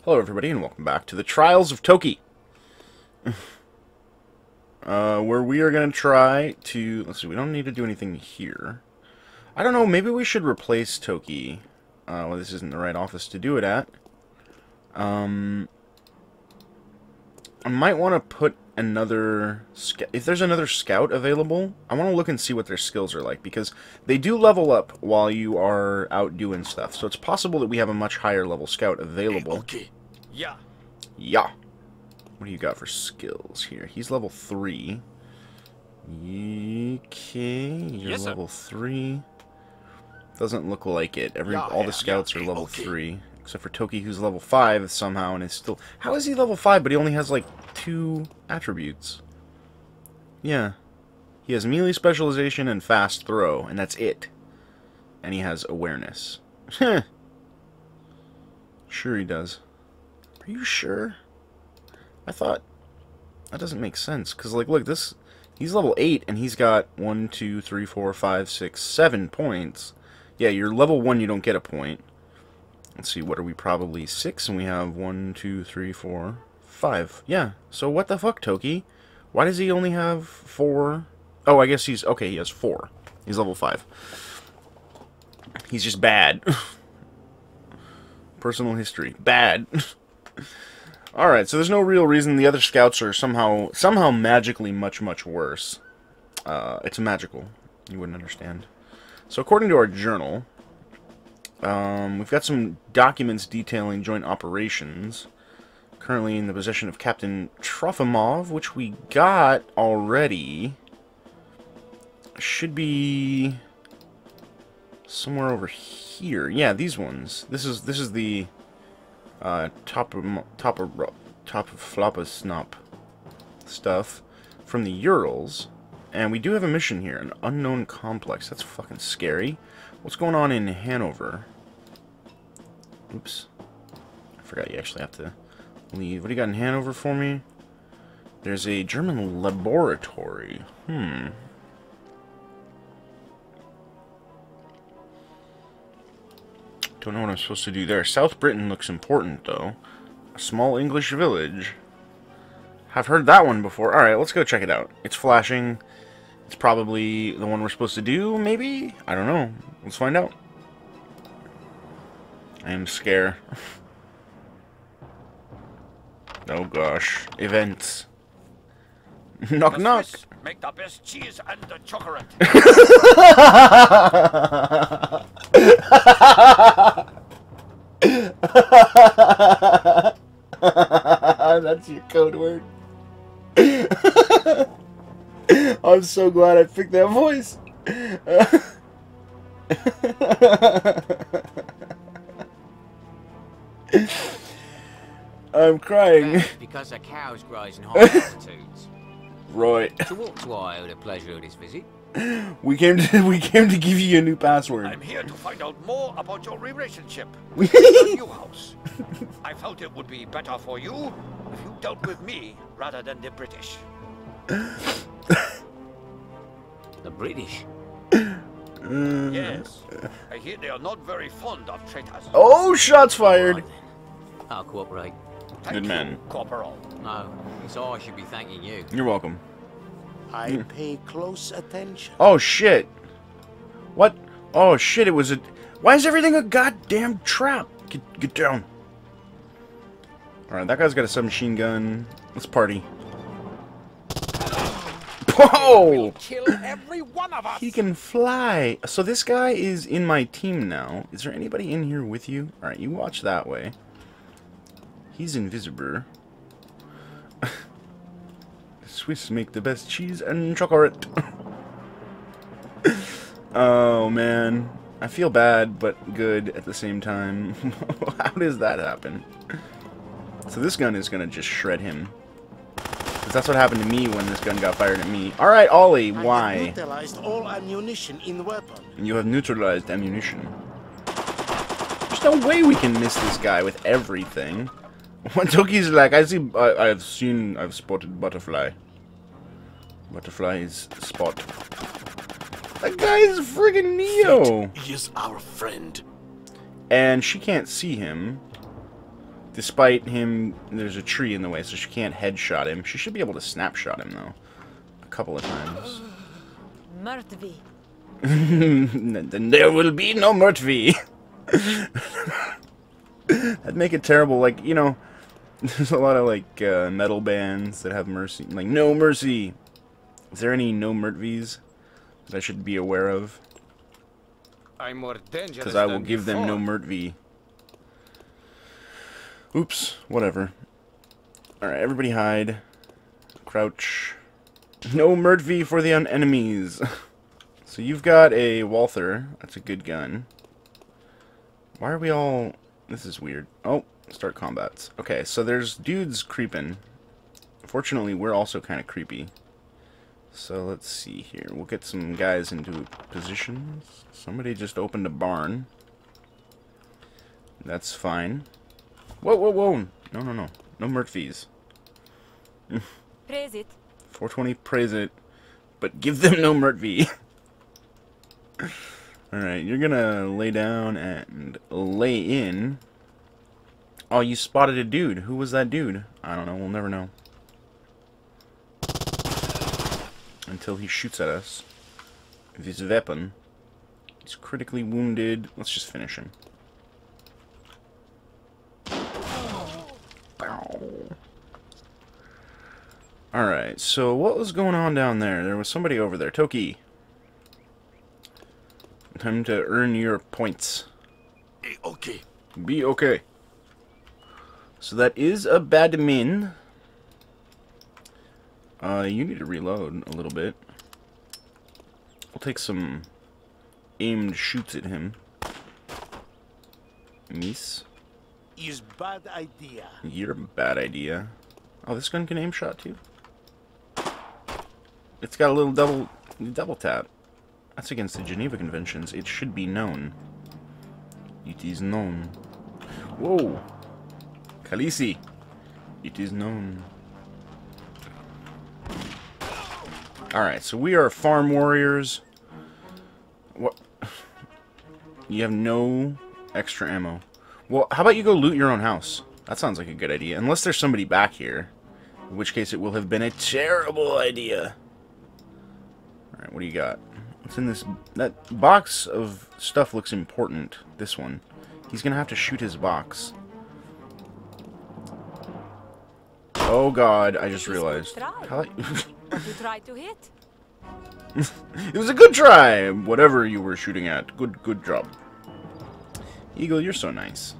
Hello everybody and welcome back to the Trials of Toki. Where we are going to try to... Let's see, we don't need to do anything here. I don't know, maybe we should replace Toki. Well, this isn't the right office to do it at. I might want to put another... If there's another scout available, I want to look and see what their skills are like, because they do level up while you are out doing stuff. So it's possible that we have a much higher level scout available. Okay. Yeah. Yeah. What do you got for skills here? He's level 3. Okay, you're Yes, level 3. Doesn't look like it. All the scouts are level 3. Except for Toki, who's level 5 somehow, and is still... How is he level 5, but he only has, like, 2 attributes? Yeah. He has melee specialization and fast throw, and that's it. And he has awareness. Sure he does. Are you sure? I thought... That doesn't make sense, because, like, look, this... He's level 8, and he's got 1, 2, 3, 4, 5, 6, 7 points. Yeah, you're level 1, you don't get a point. Let's see, what are we? Probably 6, and we have 1, 2, 3, 4, 5. Yeah, so what the fuck, Toki? Why does he only have 4? Oh, I guess he's... Okay, he has 4. He's level 5. He's just bad. Personal history. Bad. Alright, so there's no real reason. The other scouts are somehow magically much worse. It's magical. You wouldn't understand. So according to our journal... we've got some documents detailing joint operations. Currently in the possession of Captain Trofimov, which we got already. Should be somewhere over here. Yeah, these ones. This is the top of Floppa-Snop stuff from the Urals. And we do have a mission here, an unknown complex. That's fucking scary. What's going on in Hanover? Oops. I forgot you actually have to leave. What do you got in Hanover for me? There's a German laboratory. Don't know what I'm supposed to do there. South Britain looks important, though. A small English village. I've heard that one before. Alright, let's go check it out. It's flashing. It's probably the one we're supposed to do, maybe? I don't know. Let's find out. I am scared. Oh gosh. Events. Knock knock. Make the best cheese and the chocolate. That's your code word. I'm so glad I picked that voice. I'm crying. Because the cows graze in high altitudes. Right. To what do I owe the pleasure of this visit? We came to give you a new password. I'm here to find out more about your relationship with the new house. I felt it would be better for you if you dealt with me rather than the British. The British? Yes. I hear they are not very fond of traitors. Oh, shots fired. Right then. I'll cooperate. Thank Good you, man. Corporal. No, it's I should be thanking you. You're welcome. I pay close attention. Oh shit. What? Oh shit, it was a... Why is everything a goddamn trap? Get down. Alright, that guy's got a submachine gun. Let's party. Whoa! Kill every one of us. He can fly. So this guy is in my team now. Is there anybody in here with you? Alright, you watch that way. He's invisible. The Swiss make the best cheese and chocolate. Oh man. I feel bad, but good at the same time. How does that happen? So this gun is gonna just shred him. Because that's what happened to me when this gun got fired at me. Alright, Ollie, I why? have neutralized all ammunition in the weapon. You have neutralized ammunition. There's no way we can miss this guy with everything. When Toki's like, I've spotted butterfly. Butterfly is spot. That guy is friggin' Neo! He is our friend. And she can't see him. Despite him, there's a tree in the way, so she can't headshot him. She should be able to snapshot him, though. A couple of times. Murtvi. Then there will be no Murtvi. That'd make it terrible. Like, you know, there's a lot of, like, metal bands that have mercy. Like, no mercy. Is there any no Murtvis that I should be aware of? I'm more dangerous. Because I will than give them no before. Murtvi. Oops, whatever. Alright, everybody hide. Crouch. No Murtvi for the enemies. So you've got a Walther. That's a good gun. Why are we all... This is weird. Oh, start combats. Okay, so there's dudes creeping. Fortunately, we're also kind of creepy. So let's see here. We'll get some guys into positions. Somebody just opened a barn. That's fine. Whoa, whoa, whoa. No, no, no. No Murtvies. Praise it. 420, praise it. But give them no Murtvi. Alright, you're gonna lay down and lay in. Oh, you spotted a dude. Who was that dude? I don't know. We'll never know. Until he shoots at us with his weapon. He's critically wounded. Let's just finish him. Alright, so what was going on down there? There was somebody over there. Toki. Time to earn your points. Okay. Be okay. So that is a badmin. You need to reload a little bit. We'll take some aimed shoots at him. Miss. Is bad idea. You're a bad idea. Oh, this gun can aim shot too. It's got a little double tap. That's against the Geneva Conventions. It should be known. It is known. Whoa. Khaleesi. It is known. Alright, so we are farm warriors. What? You have no extra ammo. Well, how about you go loot your own house? That sounds like a good idea. Unless there's somebody back here. In which case it will have been a terrible idea. Alright, what do you got? What's in this? That box of stuff looks important. This one. He's gonna have to shoot his box. Oh god, I just realized. How You try to hit. It was a good try! Whatever you were shooting at. Good job. Eagle, you're so nice.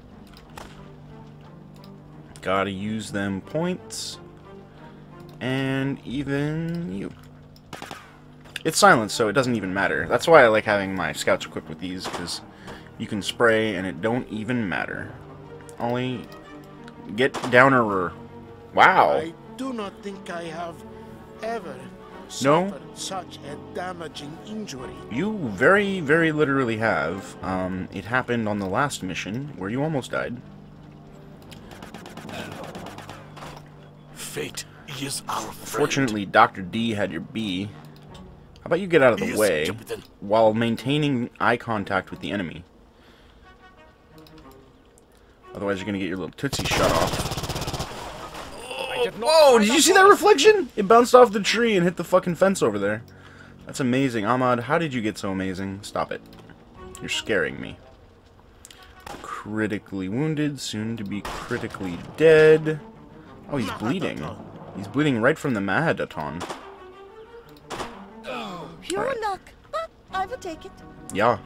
Gotta use them points. And even you. It's silent, so it doesn't even matter. That's why I like having my scouts equipped with these, because you can spray and it don't even matter. Only get downer. Wow. I do not think I have ever No? suffered such a damaging injury. You very, very literally have. It happened on the last mission where you almost died. Fate is our friend. Fortunately, Dr. D had your B. How about you get out of the Yes, way Captain. while maintaining eye contact with the enemy? Otherwise, you're going to get your little tootsie shot off. Whoa, did you see that reflection? It bounced off the tree and hit the fucking fence over there. That's amazing. Ahmad, how did you get so amazing? Stop it. You're scaring me. Critically wounded, soon to be critically dead. Oh, he's bleeding. He's bleeding right from the Mahadaton. Pure Alright. luck, but I will take it. Yeah.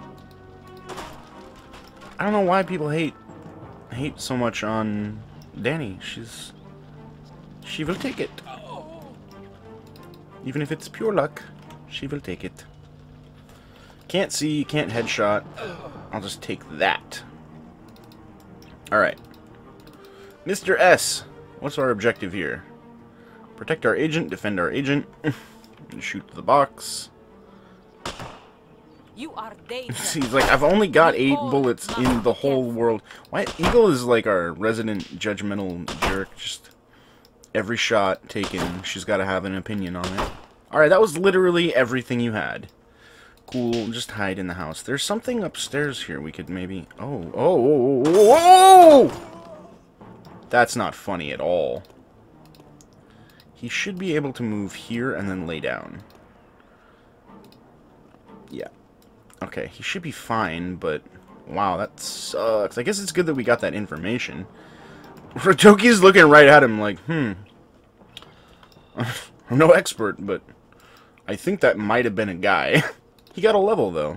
I don't know why people hate so much on Danny. She will take it. Even if it's pure luck, she will take it. Can't see, can't headshot. I'll just take that. Alright. Mr. S, what's our objective here? Protect our agent, defend our agent, shoot the box. You are dangerous. He's like, I've only got 8 bullets in the whole world. Why? Eagle is like our resident judgmental jerk. Just every shot taken, she's got to have an opinion on it. Alright, that was literally everything you had. Cool, just hide in the house. There's something upstairs here we could maybe... Oh. That's not funny at all. He should be able to move here and then lay down. Yeah. Okay, he should be fine, but... Wow, that sucks. I guess it's good that we got that information. Ratoki's looking right at him like, I'm no expert, but I think that might have been a guy. He got a level, though.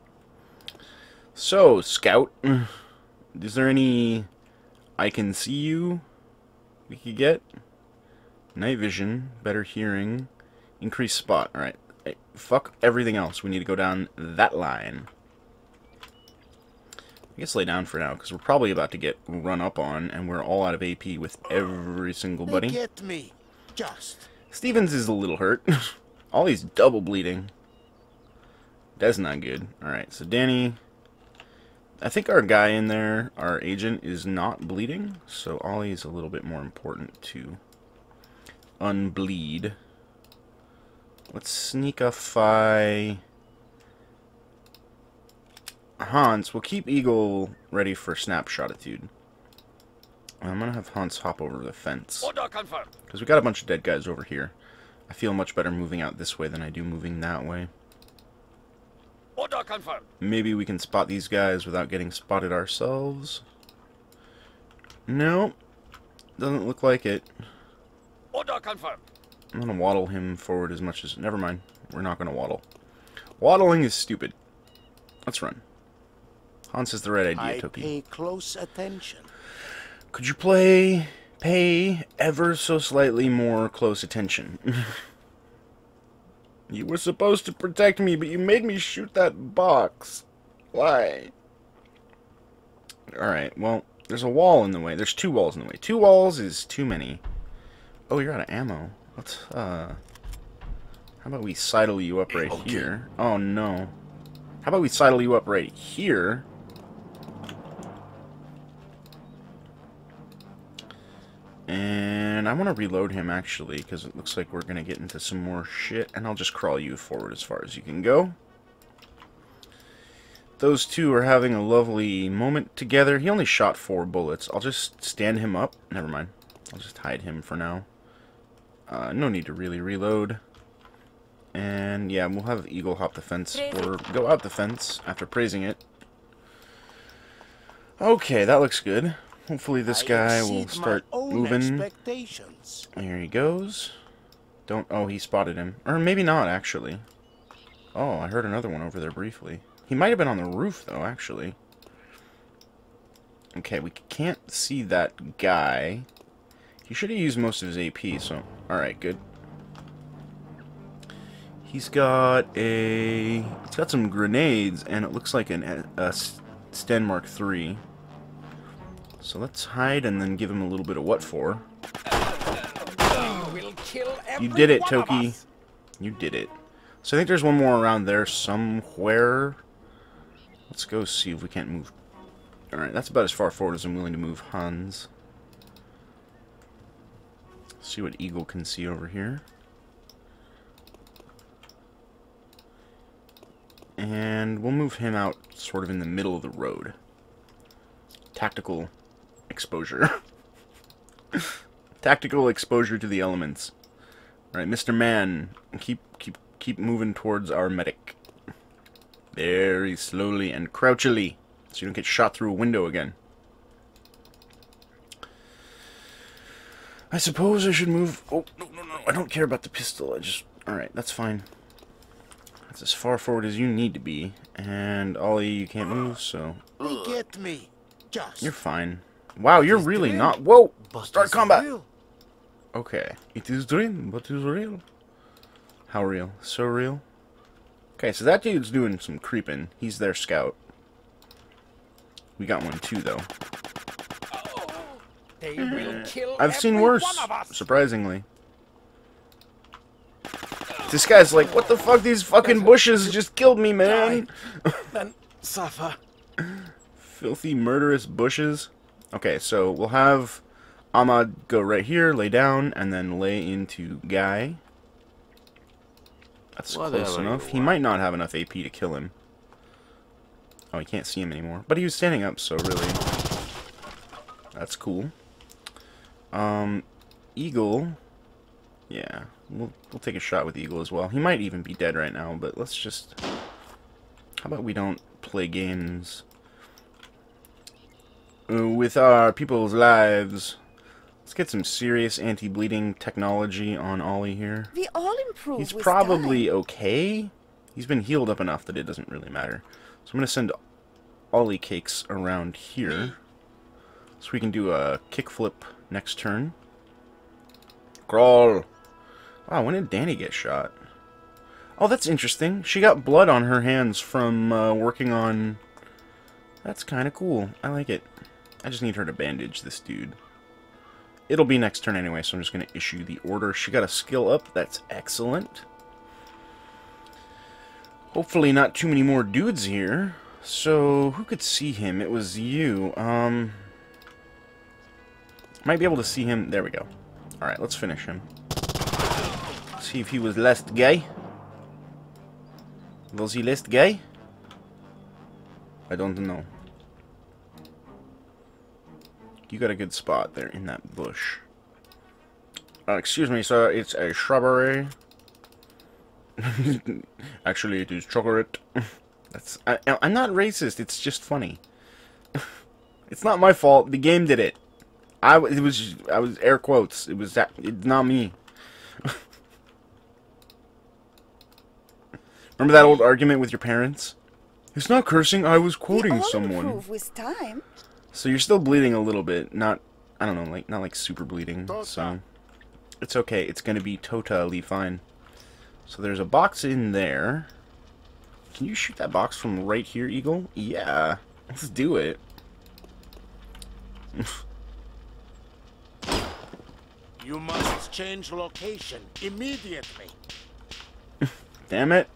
So, Scout, is there any I can see you we could get? Night vision, better hearing, increased spot. Alright, hey, fuck everything else. We need to go down that line. I guess lay down for now, because we're probably about to get run up on, and we're all out of AP with every single buddy. Get me, just. Stevens is a little hurt. Ollie's double bleeding. That's not good. Alright, so Danny... I think our guy in there, our agent, is not bleeding, so Ollie's a little bit more important to unbleed. Let's sneakify... Hans, we'll keep Eagle ready for snapshotitude. I'm gonna have Hans hop over the fence. Order confirmed. Because we got a bunch of dead guys over here. I feel much better moving out this way than I do moving that way. Order confirmed. Maybe we can spot these guys without getting spotted ourselves. No. Doesn't look like it. Order confirmed. I'm gonna waddle him forward as much as... Never mind. We're not gonna waddle. Waddling is stupid. Let's run. Hans has the right idea, I Toki. pay close attention. Could you pay ever so slightly more close attention? You were supposed to protect me, but you made me shoot that box. Why? Alright, well, there's a wall in the way. There's 2 walls in the way. 2 walls is too many. Oh, you're out of ammo. Let's, how about we sidle you up right here? Oh, no. How about we sidle you up right here? And I want to reload him, actually, because it looks like we're going to get into some more shit. And I'll just crawl you forward as far as you can go. Those two are having a lovely moment together. He only shot 4 bullets. I'll just stand him up. Never mind. I'll just hide him for now. No need to really reload. And yeah, we'll have Eagle hop the fence, or go out the fence after praising it. Okay, that looks good. Hopefully this guy will start moving. There he goes. Don't... Oh, he spotted him. Or maybe not, actually. Oh, I heard another one over there briefly. He might have been on the roof, though, actually. Okay, we can't see that guy. He should have used most of his AP, so... Alright, good. He's got a... He's got some grenades, and it looks like a Sten Mark III. So let's hide and then give him a little bit of what for. You did it, Toki. You did it. So I think there's one more around there somewhere. Let's go see if we can't move. Alright, that's about as far forward as I'm willing to move Hans. See what Eagle can see over here. And we'll move him out sort of in the middle of the road. Tactical exposure. Tactical exposure to the elements. Alright, Mr. Man, keep moving towards our medic. Very slowly and crouchily, so you don't get shot through a window again. I suppose I should move... Oh, no, I don't care about the pistol. Alright, that's fine. That's as far forward as you need to be. And Ollie, you can't move, so... Get me. Just. You're fine. Wow, you're really not... Whoa! Start combat! Okay. It is dream, but it is real. How real? So real? Okay, so that dude's doing some creeping. He's their scout. We got one too, though. They will kill I've seen every worse, one of us. surprisingly. This guy's like, what the fuck? These fucking bushes just killed me, man. Then suffer. Filthy, murderous bushes. Okay, so we'll have Ahmad go right here, lay down, and then lay into Guy. That's close enough. He might not have enough AP to kill him. Oh, he can't see him anymore. But he was standing up, so really... That's cool. Eagle. Yeah, we'll take a shot with Eagle as well. He might even be dead right now, but let's just... How about we don't play games with our people's lives? Let's get some serious anti-bleeding technology on Ollie here. We all improve. He's with probably time. okay. He's been healed up enough that it doesn't really matter. So I'm going to send Ollie cakes around here. So we can do a kickflip next turn. Crawl. Wow, when did Danny get shot? Oh, that's interesting. She got blood on her hands from working on... That's kind of cool. I like it. I just need her to bandage this dude. It'll be next turn anyway, so I'm just going to issue the order. She got a skill up. That's excellent. Hopefully not too many more dudes here. So, who could see him? It was you. Might be able to see him. There we go. Alright, let's finish him. See if he was last gay. Was he last gay? I don't know. You got a good spot there in that bush. Excuse me, sir. It's a shrubbery. Actually, it is chocolate. I'm not racist. It's just funny. It's not my fault. The game did it. I was air quotes. It's not me. Remember that old argument with your parents? It's not cursing. I was quoting we all someone. improve with time. So you're still bleeding a little bit. Not, I don't know, not like super bleeding. So it's okay. It's gonna be totally fine. So there's a box in there. Can you shoot that box from right here, Eagle? Yeah. Let's do it. You must change location immediately. Damn it.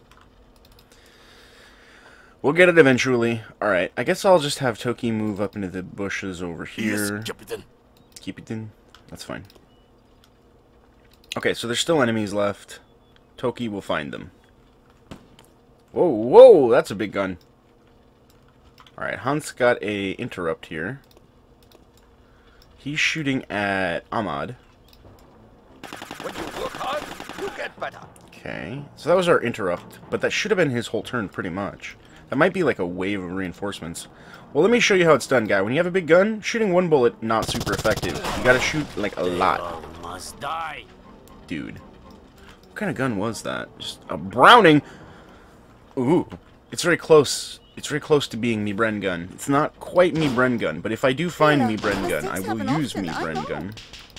We'll get it eventually. Alright, I guess I'll just have Toki move up into the bushes over here. Yes, Captain. Keep it in. That's fine. Okay, so there's still enemies left. Toki will find them. Whoa, whoa, that's a big gun. Alright, Hans got a interrupt here. He's shooting at Ahmad. When you work hard, you get better. Okay, so that was our interrupt, but that should have been his whole turn pretty much. That might be like a wave of reinforcements. Well, let me show you how it's done, guy. When you have a big gun, shooting one bullet, not super effective. You gotta shoot, like, a lot. Must die. Dude. What kind of gun was that? Just a Browning? Ooh. It's very close. It's very close to being me Bren gun. It's not quite me Bren gun, but if I do find me Bren gun, I will use me Bren gun.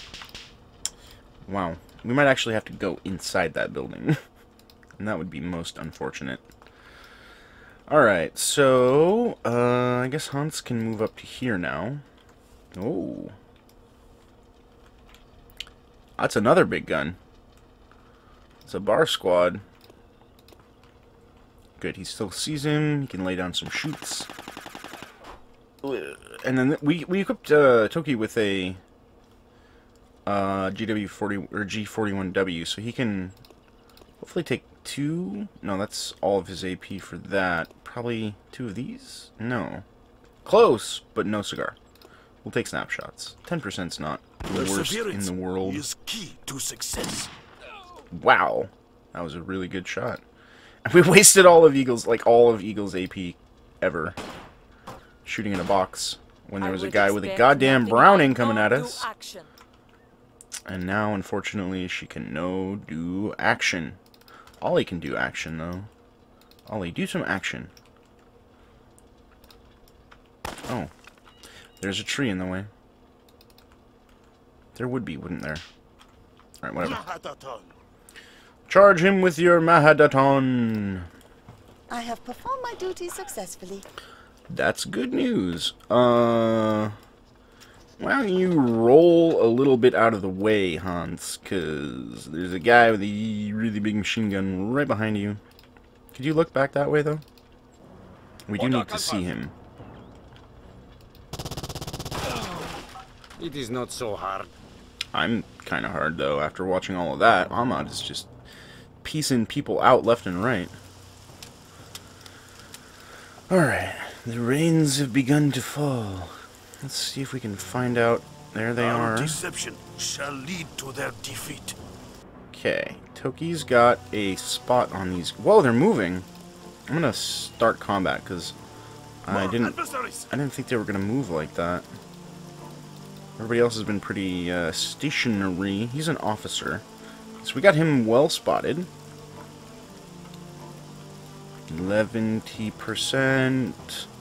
Wow. We might actually have to go inside that building. And that would be most unfortunate. Alright, so, I guess Hans can move up to here now. Oh. That's another big gun. It's a bar squad. Good, he still sees him. He can lay down some shoots. And then we equipped Toki with a GW40 or G41W, so he can hopefully take two. No, that's all of his AP for that. Probably two of these? No. Close, but no cigar. We'll take snapshots. 10%'s not the worst in the world. Is key to success. Wow. That was a really good shot. We wasted all of Eagle's, like all of Eagle's AP ever. Shooting in a box when there was a guy with a goddamn Browning coming at us. And now, unfortunately, she can no do action. Ollie can do action, though. Ollie, do some action. Oh. There's a tree in the way. There would be, wouldn't there? Alright, whatever. Mahadaton. Charge him with your Mahadaton. I have performed my duty successfully. That's good news. Why don't you roll a little bit out of the way, Hans? Because there's a guy with a really big machine gun right behind you. Could you look back that way, though? We do need to see him. It is not so hard. I'm kind of hard, though, after watching all of that. Ahmad is just piecing people out left and right. Alright, the rains have begun to fall. Let's see if we can find out There they Our are. deception shall lead to their defeat. Okay, Toki's got a spot on these. Whoa, they're moving. I'm gonna start combat because I More didn't adversaries. think they were gonna move like that. Everybody else has been pretty stationary. He's an officer, so we got him well spotted. 11%.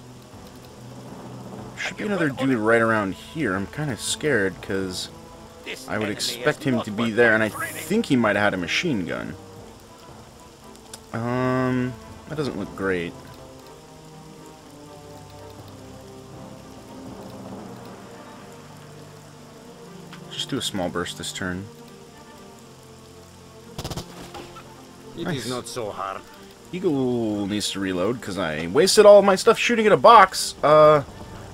Should be another dude right around here. I'm kind of scared because This I would enemy expect is him not to be worth there, my and I training. think he might have had a machine gun. That doesn't look great. Just do a small burst this turn. It Nice. is not so hard. Eagle needs to reload because I wasted all of my stuff shooting at a box. Oh!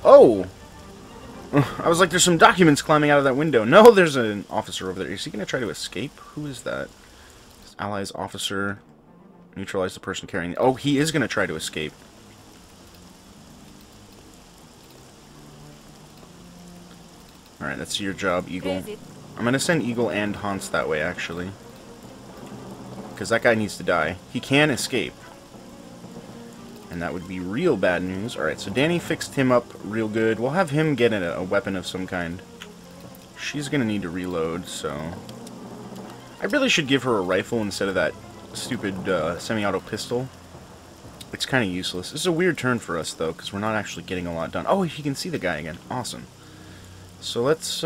I was like, there's some documents climbing out of that window. No, there's an officer over there. Is he going to try to escape? Who is that? Allies officer. Neutralize the person carrying... Oh, he is going to try to escape. Alright, that's your job, Eagle. Visit. I'm going to send Eagle and Hans that way, actually. Because that guy needs to die. He can escape. And that would be real bad news. Alright, so Danny fixed him up real good. We'll have him get a weapon of some kind. She's going to need to reload, so... I really should give her a rifle instead of that stupid semi-auto pistol. It's kind of useless. This is a weird turn for us, though, because we're not actually getting a lot done. Oh, you can see the guy again. Awesome. So let's,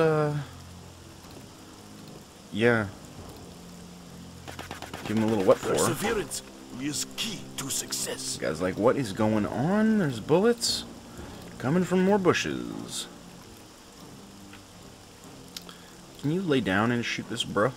yeah. Give him a little what for. Perseverance is key to success. This guy's like, what is going on? There's bullets coming from more bushes. Can you lay down and shoot this, bruh?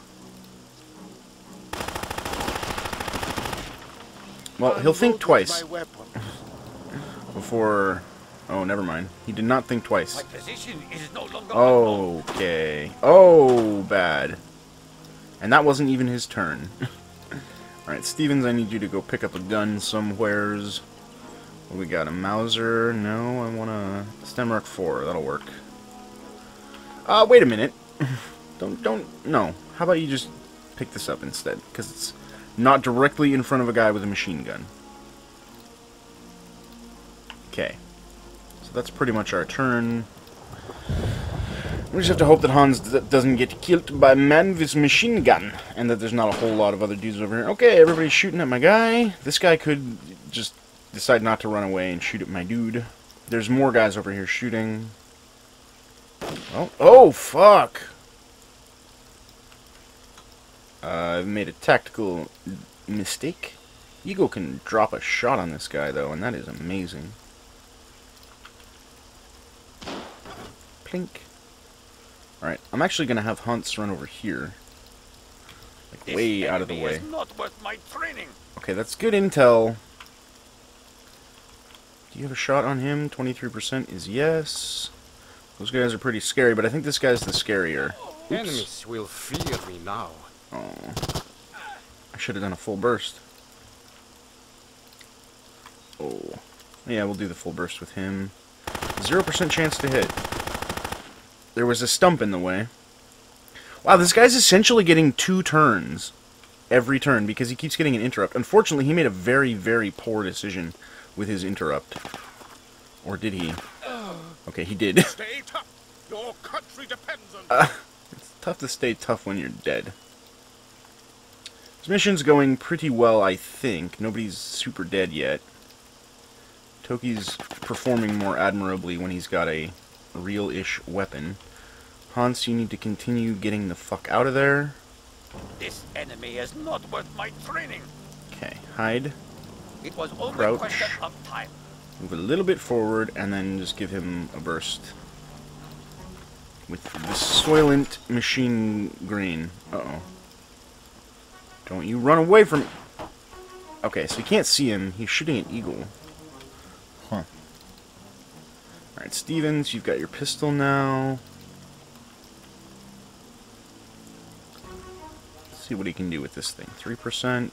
Well, he'll think twice My weapon. before... Oh, never mind. He did not think twice. My position is no longer unknown. Okay. Oh, bad. And that wasn't even his turn. Alright, Stevens, I need you to go pick up a gun somewheres. What we got? A Mauser? No, I want a Stenmark 4. That'll work. Wait a minute. No. How about you just pick this up instead? Because it's not directly in front of a guy with a machine gun. Okay. So that's pretty much our turn. We just have to hope that Hans doesn't get killed by a man with his machine gun. And that there's not a whole lot of other dudes over here. Okay, everybody's shooting at my guy. This guy could just decide not to run away and shoot at my dude. There's more guys over here shooting. Oh, fuck! I've made a tactical mistake. Eagle can drop a shot on this guy, though, and that is amazing. Plink. Alright, I'm actually going to have Hunts run over here. Like, This way out of the enemy way. is not worth my training. Okay, that's good intel. Do you have a shot on him? 23% is yes. Those guys are pretty scary, but I think this guy's the scarier. Oops. Enemies will fear me now. Oh. I should have done a full burst. Oh. Yeah, we'll do the full burst with him. 0% chance to hit. There was a stump in the way. Wow, this guy's essentially getting 2 turns every turn because he keeps getting an interrupt. Unfortunately, he made a very, very poor decision with his interrupt. Or did he? Okay, he did. Stay tough. Your country depends on It's tough to stay tough when you're dead. This mission's going pretty well, I think. Nobody's super dead yet. Toki's performing more admirably when he's got a real-ish weapon. Hans, you need to continue getting the fuck out of there. This enemy is not worth my training. Okay, hide. It was only Crouch. a question of time. Move a little bit forward, and then just give him a burst. With the Soylent Machine Green. Uh-oh. Don't you run away from... Okay, so you can't see him. He's shooting an eagle. Huh. Alright, Stevens, you've got your pistol now. Let's see what he can do with this thing. 3%.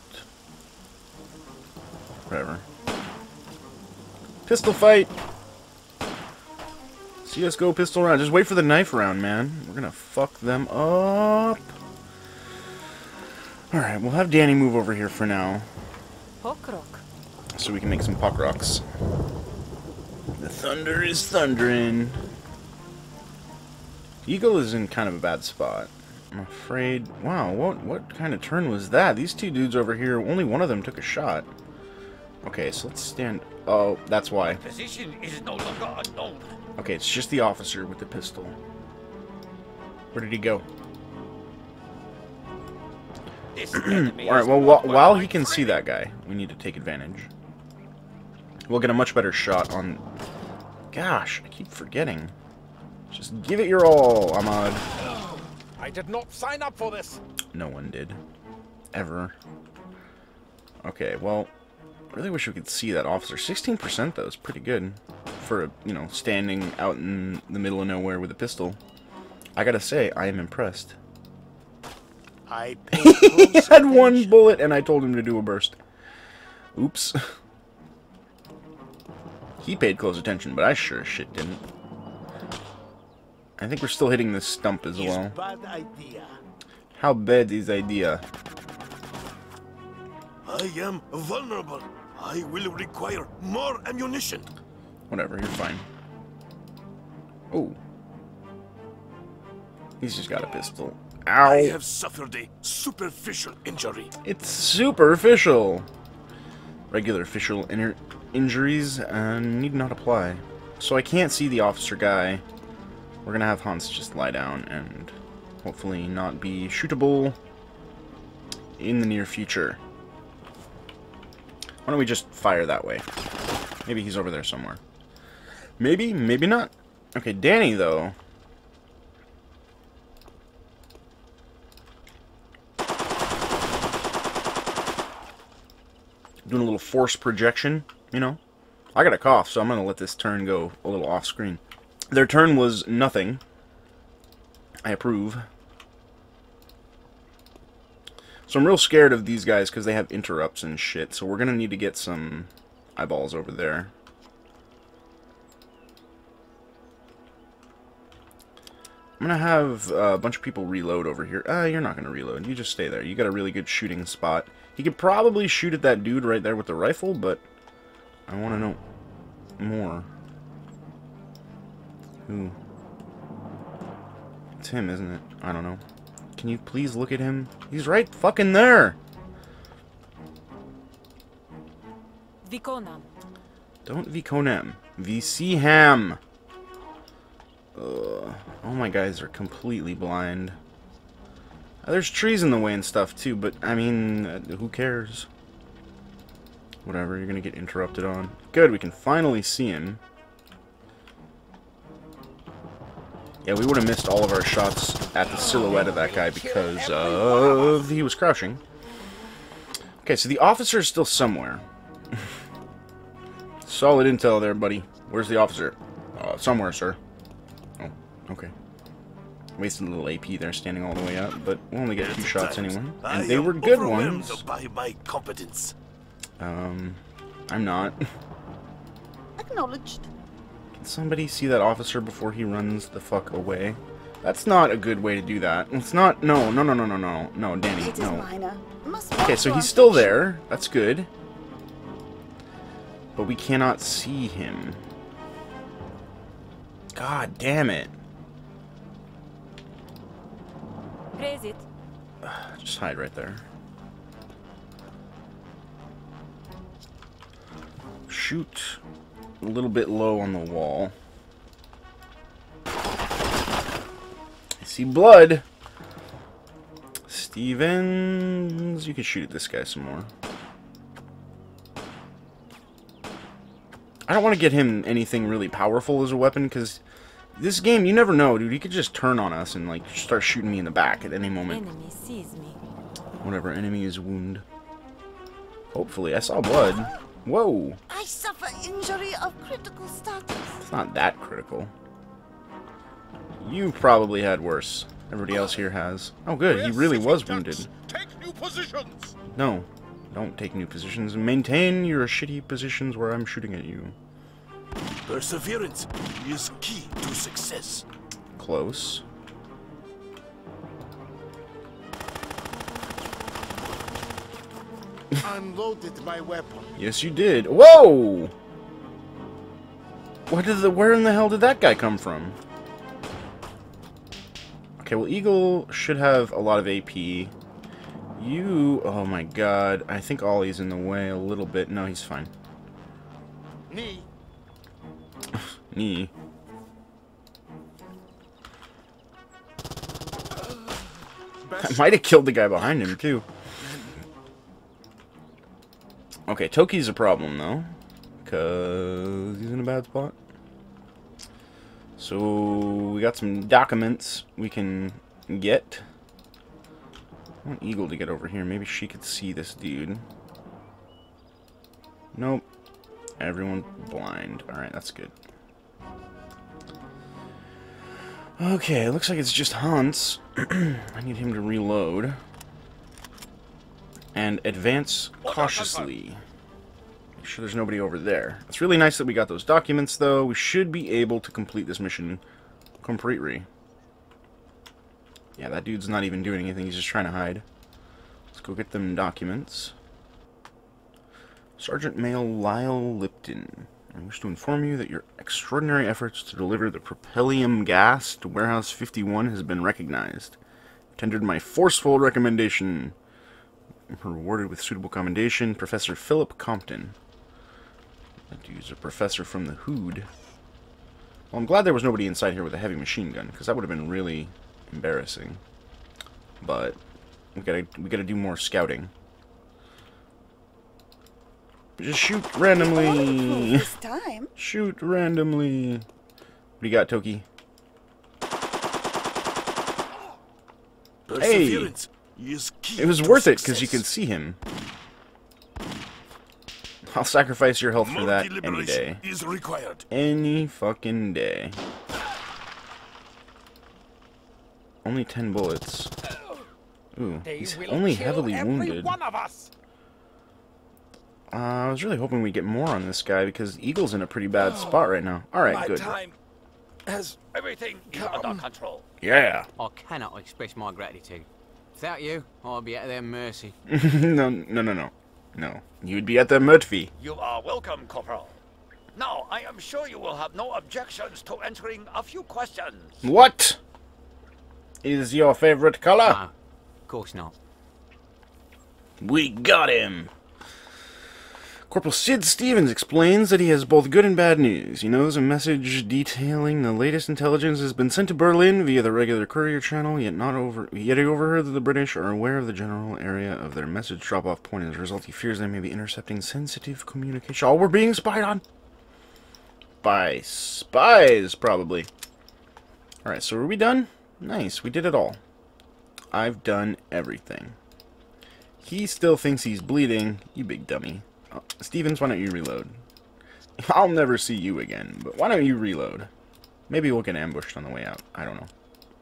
Whatever. Pistol fight! CSGO pistol round. Just wait for the knife round, man. We're gonna fuck them up. Alright, we'll have Danny move over here for now. Pokrok. So we can make some puck rocks. The thunder is thundering. Eagle is in kind of a bad spot. I'm afraid... Wow, what kind of turn was that? These two dudes over here, only one of them took a shot. Okay, so let's stand... Oh, that's why. Position is no longer unknown. Okay, it's just the officer with the pistol. Where did he go? This enemy Alright, is well, not while my he can see friend. that guy, we need to take advantage. We'll get a much better shot on... Gosh, I keep forgetting. Just give it your all, Ahmad. I did not sign up for this. No one did. Ever. Okay, well, I really wish we could see that officer. 16% though is pretty good for, you know, standing out in the middle of nowhere with a pistol. I gotta say, I am impressed. I He had one bullet and I told him to do a burst. Oops. He paid close attention, but I sure as shit didn't. I think we're still hitting this stump as well. bad idea. How bad is idea? I am vulnerable. I will require more ammunition. Whatever, you're fine. Oh. He's just got a pistol. Ow! I have suffered a superficial injury. It's superficial. Regular official injuries need not apply. So I can't see the officer guy. We're gonna have Hans just lie down and hopefully not be shootable in the near future. Why don't we just fire that way? Maybe he's over there somewhere. Maybe, maybe not. Okay, Danny though. Doing a little force projection, you know. I got a cough, so I'm going to let this turn go a little off screen. Their turn was nothing. I approve. So I'm real scared of these guys because they have interrupts and shit. So we're going to need to get some eyeballs over there. I'm going to have a bunch of people reload over here. You're not going to reload. You just stay there. You got a really good shooting spot. He could probably shoot at that dude right there with the rifle, but I want to know more. Who? It's him, isn't it? I don't know. Can you please look at him? He's right fucking there! Vikonam. Don't Vikonem. VC Ham! All my guys are completely blind. There's trees in the way and stuff too, but I mean, who cares? Whatever, you're gonna get interrupted on. Good, we can finally see him. Yeah, we would have missed all of our shots at the silhouette of that guy because he was crouching. Okay, so the officer is still somewhere. Solid intel there, buddy. Where's the officer? Somewhere, sir. Oh, okay. Wasted a little AP there, standing all the way up, but we'll only get 2 shots anyway. And they were good ones. By my competence. I'm not. Acknowledged. Can somebody see that officer before he runs the fuck away? That's not a good way to do that. It's not. No, Danny, It is no. minor. Must Okay, so walk he's to still ambition. there. That's good. But we cannot see him. God damn it. Raise it. Just hide right there. Shoot a little bit low on the wall. I see blood. Stevens, you can shoot at this guy some more. I don't want to get him anything really powerful as a weapon because this game, you never know, dude. He could just turn on us and like start shooting me in the back at any moment. Enemy sees me. Whatever, enemy is wound. Hopefully, I saw blood. Whoa, I suffer injury of critical status. it's not that critical. You've probably had worse. Everybody else here has. Oh good, he really was wounded. Take new positions. No, don't take new positions. Maintain your shitty positions where I'm shooting at you. Perseverance is key to success. Close. Unloaded my weapon. Yes, you did. Whoa! Where in the hell did that guy come from? Okay, well, Eagle should have a lot of AP. You... Oh my god. I think Ollie's in the way a little bit. No, he's fine. Knee. Knee. I might have killed the guy behind him, too. Okay, Toki's a problem, though. Because he's in a bad spot. So, we got some documents we can get. I want Eagle to get over here. Maybe she could see this dude. Nope. Everyone blind. Alright, that's good. Okay, looks like it's just Hans. I need him to reload. And advance cautiously. Make sure there's nobody over there. It's really nice that we got those documents, though. We should be able to complete this mission completely. Yeah, that dude's not even doing anything. He's just trying to hide. Let's go get them documents. Sergeant Mail Lyle Lipton. I wish to inform you that your extraordinary efforts to deliver the propellium gas to Warehouse 51 has been recognized. Tendered my forceful recommendation. Rewarded with suitable commendation, Professor Philip Compton. That dude's a professor from the Hood. Well, I'm glad there was nobody inside here with a heavy machine gun, because that would have been really embarrassing. But we gotta do more scouting. Just shoot randomly. This time. Shoot randomly. What do you got, Toki? Perseverance is key It was to worth it because you success. can see him. I'll sacrifice your health for More that any deliberation day. is required. Any fucking day. Only 10 bullets. Ooh, he's only heavily wounded. One of us. I was really hoping we'd get more on this guy because Eagle's in a pretty bad spot right now. Alright, good. Time has Everything is under control. Yeah. I cannot express my gratitude. Without you, I'd be at their mercy. No. No. You'd be at the Murphy. You are welcome, Corporal. Now, I am sure you will have no objections to answering a few questions. What is your favorite color? No, of course not. We got him! Corporal Sid Stevens explains that he has both good and bad news. He knows a message detailing the latest intelligence has been sent to Berlin via the regular courier channel, yet he overheard that the British are aware of the general area of their message drop-off point. As a result, he fears they may be intercepting sensitive communication. Oh, we're being spied on! By spies, probably. Alright, so are we done? Nice, we did it all. I've done everything. He still thinks he's bleeding, you big dummy. Oh, Stevens, why don't you reload? I'll never see you again, but why don't you reload? Maybe we'll get ambushed on the way out. I don't know.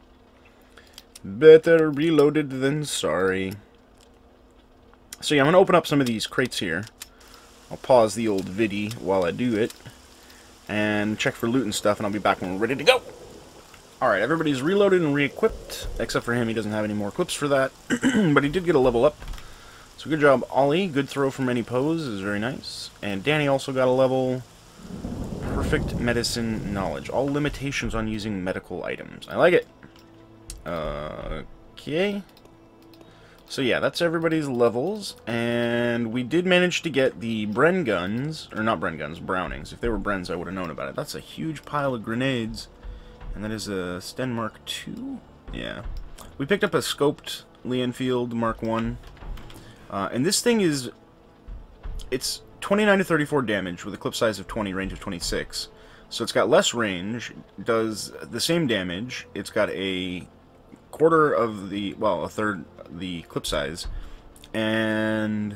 Better reloaded than sorry. So yeah, I'm going to open up some of these crates here. I'll pause the old viddy while I do it. And check for loot and stuff, and I'll be back when we're ready to go. Alright, everybody's reloaded and re-equipped. Except for him, he doesn't have any more equips for that. But he did get a level up. So good job, Ollie. Good throw from any pose is very nice. And Danny also got a level. Perfect medicine knowledge. All limitations on using medical items. I like it. Okay. So yeah, that's everybody's levels. And we did manage to get the Bren guns. Or not Bren guns, Brownings. If they were Brens, I would have known about it. That's a huge pile of grenades. And that is a Sten Mark II? Yeah. We picked up a scoped Leonfield Mark I. And this thing is, it's 29 to 34 damage with a clip size of 20, range of 26. So it's got less range, does the same damage, it's got a quarter of the, well, a third the clip size, and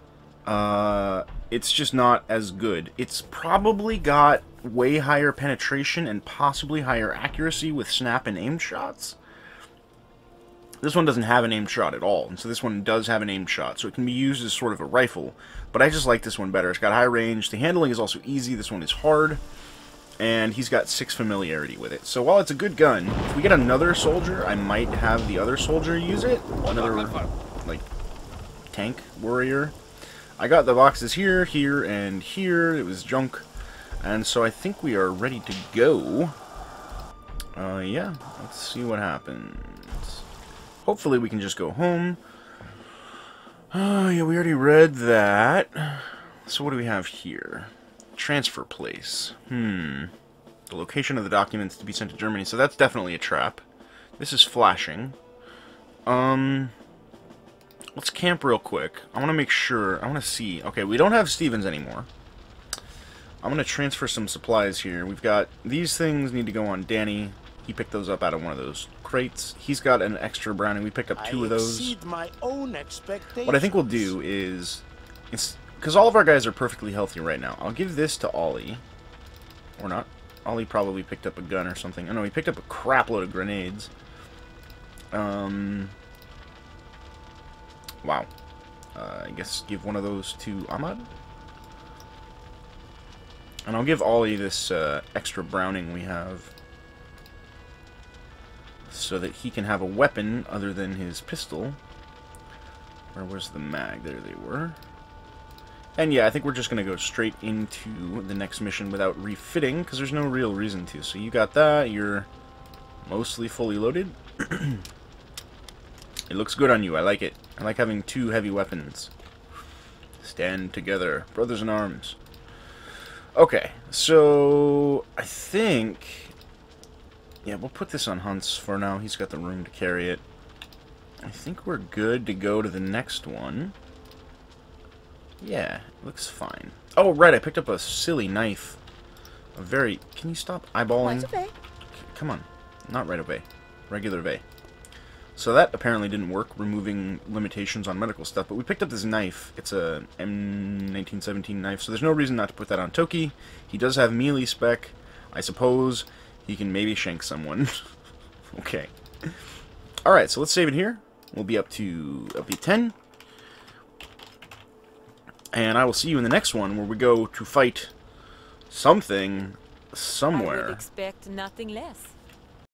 it's just not as good. It's probably got way higher penetration and possibly higher accuracy with snap and aim shots. This one doesn't have an aimed shot at all, and so this one does have an aimed shot, so it can be used as sort of a rifle. But I just like this one better. It's got high range. The handling is also easy. This one is hard. and he's got 6 familiarity with it. So while it's a good gun, if we get another soldier, I might have the other soldier use it. Another, like, tank warrior. I got the boxes here, here, and here. It was junk. And so I think we are ready to go. Yeah, let's see what happens. Hopefully we can just go home. Yeah, we already read that. So what do we have here? Transfer place. The location of the documents to be sent to Germany. So that's definitely a trap. This is flashing. Let's camp real quick. I want to make sure. I want to see. Okay, we don't have Stevens anymore. I'm going to transfer some supplies here. We've got these things need to go on Danny. He picked those up out of one of those crates. He's got an extra brownie. We picked up 2 of those. Exceed my own expectations. What I think we'll do is, because all of our guys are perfectly healthy right now, I'll give this to Ollie. Or not. Ollie probably picked up a gun or something. Oh no, he picked up a crap load of grenades. Wow. I guess give one of those to Ahmad. And I'll give Ollie this extra Browning we have, so that he can have a weapon other than his pistol. Where was the mag? There they were. And yeah, I think we're just going to go straight into the next mission without refitting, because there's no real reason to. So you got that. You're mostly fully loaded. It looks good on you. I like it. I like having 2 heavy weapons. Stand together. Brothers in arms. Okay, so I think... yeah, we'll put this on Hunt's for now. He's got the room to carry it. I think we're good to go to the next one. Yeah, looks fine. Oh, right, I picked up a silly knife. A very... can you stop eyeballing? Right away. Come on. Not right away. Regular way. So that apparently didn't work, removing limitations on medical stuff. But we picked up this knife. It's a M1917 knife, so there's no reason not to put that on Toki. He does have melee spec. I suppose he can maybe shank someone. Okay. Alright, so let's save it here. We'll be up to 10. And I will see you in the next one, where we go to fight something I would somewhere. expect nothing less.